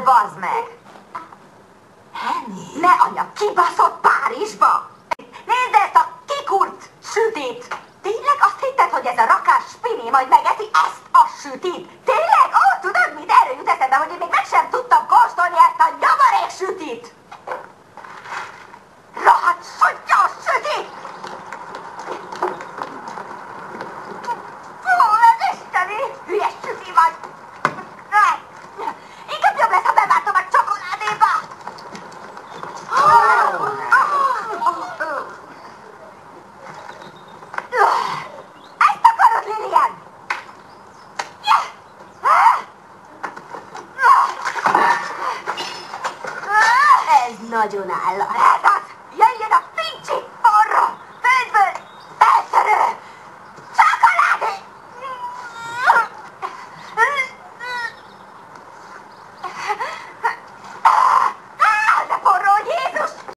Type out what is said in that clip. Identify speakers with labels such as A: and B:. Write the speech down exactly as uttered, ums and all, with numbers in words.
A: bazd meg!
B: Henny!
A: Ne anya, kibaszott Párizsba! Nézd ezt a kikurt sütit! Tényleg azt hitted, hogy ez a rakás spini majd megeszi ezt a sütit? Tényleg? Ó, tudod mit? Erről jut eszembe, hogy én még meg sem tudtam kóstolni ezt a nyomorék sütit! Rohadt sutyos sütit! Fú, ez isteni! Hülyes süti vagy! Inkább jobb lesz, ha beváltom a csokoládéba! Ezt akarod, Lilian? Ez nagyon állat.